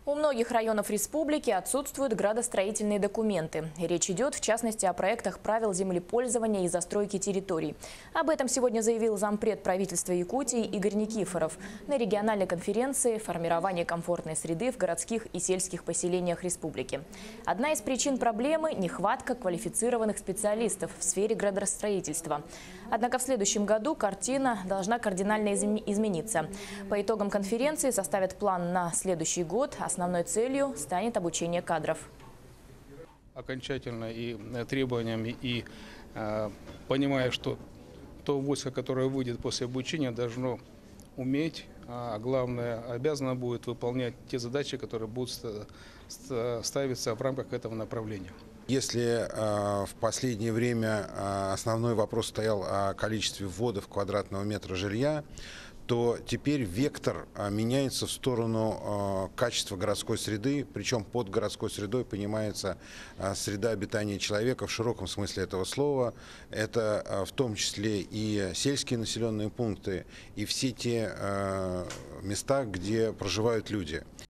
У многих районов республики отсутствуют градостроительные документы. Речь идет, в частности, о проектах правил землепользования и застройки территорий. Об этом сегодня заявил зампред правительства Якутии Игорь Никифоров на региональной конференции «Формирование комфортной среды в городских и сельских поселениях республики». Одна из причин проблемы – нехватка квалифицированных специалистов в сфере градостроительства. Однако в следующем году картина должна кардинально измениться. По итогам конференции составят план на следующий год. Основной целью станет обучение кадров. Окончательно и требованиями, и понимая, что то войско, которое выйдет после обучения, должно уметь, а главное, обязано будет выполнять те задачи, которые будут ставиться в рамках этого направления. Если в последнее время основной вопрос стоял о количестве вводов квадратного метра жилья, то теперь вектор меняется в сторону качества городской среды, причем под городской средой понимается среда обитания человека в широком смысле этого слова. Это в том числе и сельские населенные пункты, и все те места, где проживают люди.